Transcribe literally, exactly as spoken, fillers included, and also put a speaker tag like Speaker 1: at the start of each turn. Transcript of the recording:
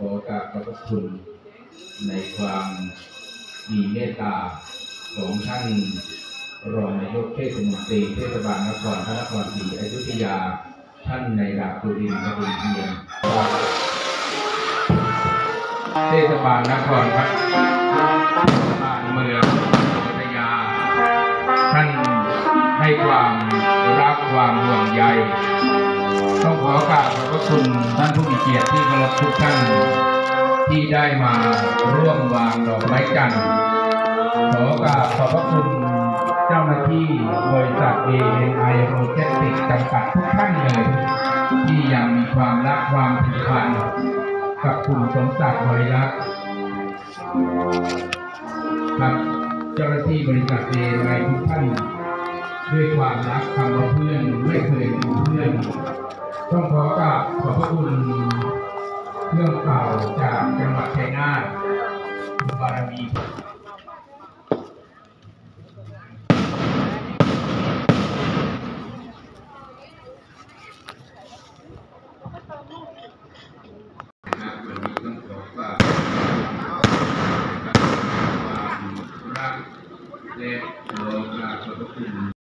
Speaker 1: อกราบขอบพระคุณในความมีเมตตาของท่านรองนายกเทศมนตรีเทศบาลนครพระนครศรีอยุธยาท่านนายดาบจุรินทร์กบุญเทียนเทศบาลนครพัฒนาเมืองอยุธยาท่านให้ความรักความห่วงใยต้องขอกราบขอบพระคุณท่านผู้มีเกียรติที่เคารพทุกท่านที่ได้มาร่วมวางดอกไม้จันทร์ขอกราบขอบพระคุณเจ้าหน้าที่บริษัท เอ เอ็น ไอ Logistics จำกัดทุกท่านเลยที่ยังมีความรักความผูกพันกับคุณสมศักดิ์บริรักษ์ครับเจ้าหน้าที่บริษัท เอ เอ็น ไอ ทุกท่านด้วยความรักคำว่าเพื่อนไม่เคยลืมเพื่อนต้องขอกราบขอบพระคุณเครื่องเป่าจากจังหวัดชัยนาทบารมีและขอกราบขอบพระคุณ